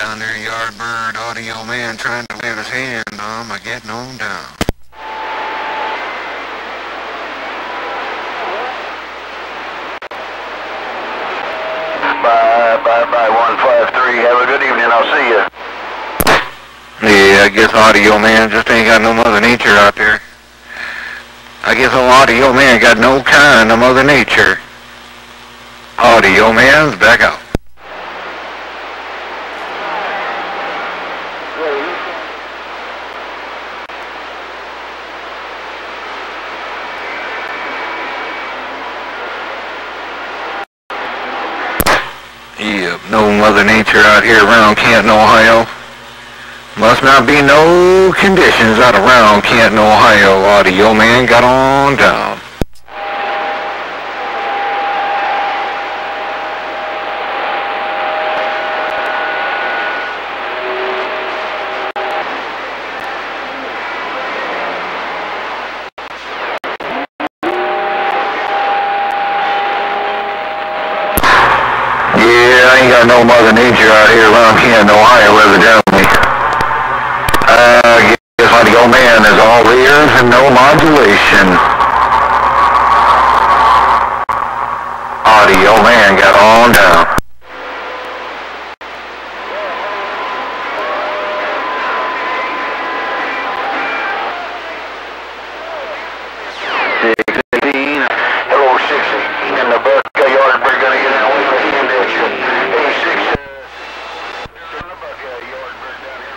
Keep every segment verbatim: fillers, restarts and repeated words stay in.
down there, Yardbird, Audio Man trying to wave his hand. Um, I getting on down. Bye, bye, bye, one five three. Have a good evening. I'll see you. Yeah, I guess Audio Man just ain't got no Mother Nature out there. I guess old Audio Man got no kind of Mother Nature. Audio Man's back out. Yep, no Mother Nature out here around Canton, Ohio. Must not be no conditions out around Canton, Ohio. Audio Man got on down. Yeah, I ain't got no Mother Nature out here around Canton, Ohio, evidently. Uh, guess Audio Man is all ears and no modulation. Audio Man got on down. six eighteen, hello six eighteen, and the bus yard, we're gonna get out with the hand action. Hey, six, uh, turn the buck yard, we're down here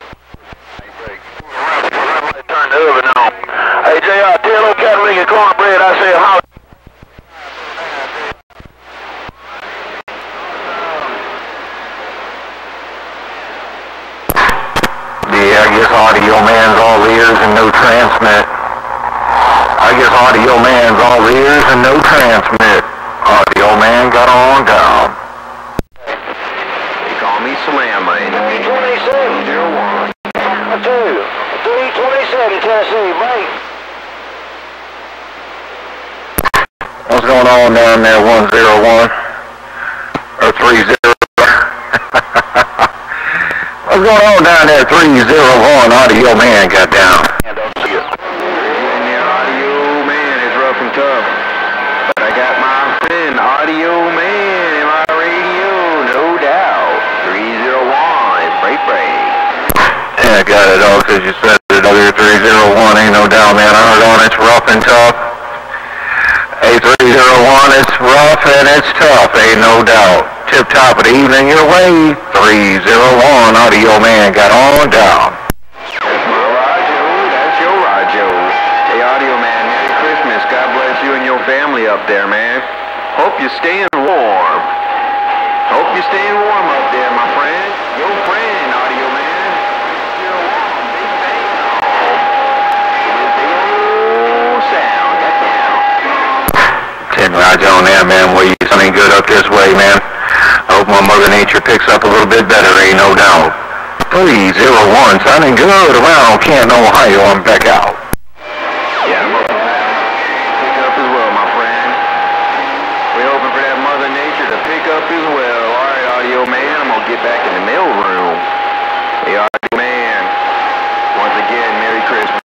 around the red light, turn the oven on. Hey, J R, tell old cat ring of cornbread, I say how. Yeah, I guess Audio Man's all ears and no transmit. I guess Audio Man's all ears and no transmit. Audio Man got on down. They call me Slam Man. three twenty-seven, zero one. two, three twenty-seven, Tennessee, mate. What's going on down there, one zero one? Or three zero? What's going on down there, three zero one? Audio Man got down. And I'll see you. In there, Audio Man is rough and tough. But I got my friend, Audio Man, in my radio, no doubt. three zero one, break, break. Yeah, I got it all, because you said it earlier, three zero one, ain't no doubt, man. I heard on it's rough and tough. Hey, three zero one, it's rough and it's tough, ain't no doubt. Tip top of the evening your way, three zero one, Audio Man got on down. That's my Rajo, that's your Rajo. Hey, Audio Man, Merry Christmas. God bless you and your family up there, man. Hope you're staying warm. Hope you're staying warm up there, my friend. Your friend, Audio Man. zero one, big bang. Big old sound, got down. Ten Rajo on there, man. Well, you something good up this way, man. I hope my Mother Nature picks up a little bit better, ain't no doubt. three zero one, sounding good around Canton, Ohio. I'm back out. Yeah, I'm hoping that pick up as well, my friend. We're hoping for that Mother Nature to pick up as well. All right, Audio Man, I'm going to get back in the mail room. Hey, Audio Man, once again, Merry Christmas.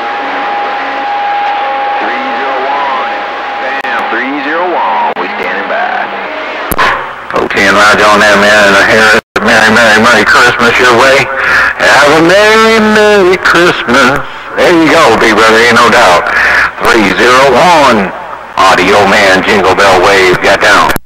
three zero one, bam, three zero one, we standing by. Oh, ten Rajo on there, man, and I hear it. Merry, Merry, Merry Christmas your way. Have a Merry, Merry Christmas. There you go, big brother, ain't no doubt. three zero one, Audio Man, Jingle Bell Wave, got down.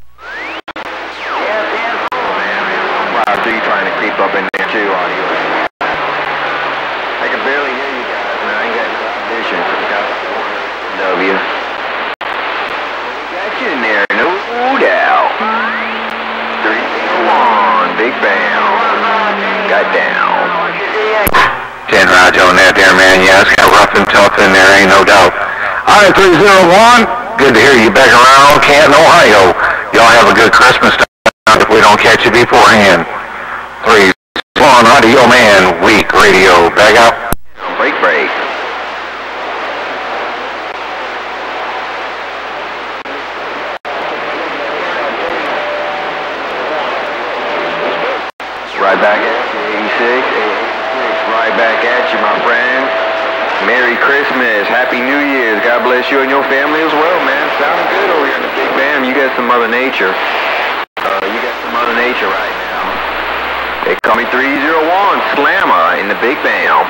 Wow, so you trying to creep up in there too, Audio Man. I can barely hear you guys, man. I ain't got no audition. W. We got you in there, no doubt. three zero one, big bam. Got down. ten Rajo on that there, man. Yeah, it's got rough and tough in there, ain't no doubt. All right, three zero one, good to hear you back around Canton, Ohio. Y'all have a good Christmas time if we don't catch you beforehand. three zero one, Audio Man, weak radio. Back out. Break, break. Right back at you, eighty-six, eighty-six, right back at you, my friend. Merry Christmas, Happy New Year's, God bless you and your family as well, man. Sounding good over here in the Big Bam. You got some Mother Nature. Uh, you got some Mother Nature right now. They call me three oh one, Slammer in the Big Bam.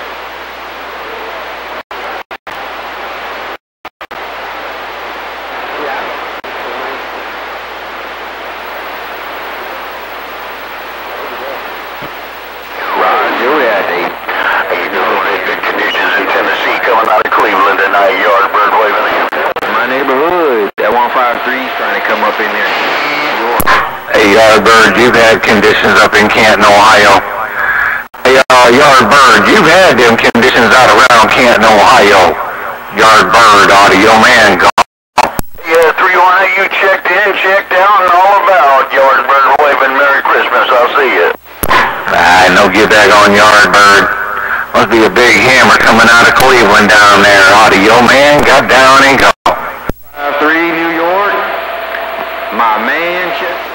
Coming out of Cleveland tonight, Yardbird waving in. My neighborhood, that one five three's trying to come up in there. Hey, Yardbird, you've had conditions up in Canton, Ohio. Hey, uh, Yardbird, you've had them conditions out around Canton, Ohio. Yardbird, Audio Man, go. Yeah, three one eight, you checked in, checked out, and all about. Yardbird waving, Merry Christmas, I'll see you. Ah, no get back on Yardbird. Must be a big hammer coming out of Cleveland down there. Audio Man, got down and go. five three, New York. My man,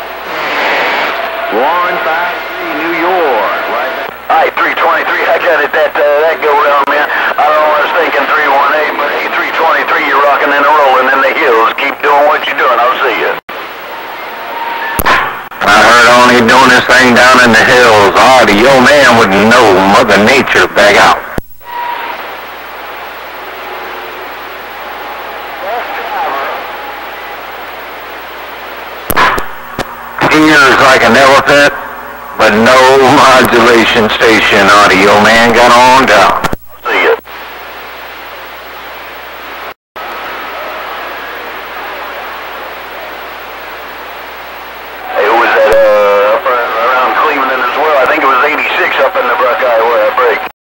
one five three, New York. Right back. All right, three twenty-three, I got it, that, uh, that go round, man. I don't know what I was thinking, three one eight, but hey, three twenty-three, you're rocking and rolling in the hills. Keep doing what you're doing, I'll see you. I heard only doing this thing down in the hills. Audio Man would know Mother Nature back out. Ears like an elephant, but no modulation station. Audio Man got on down.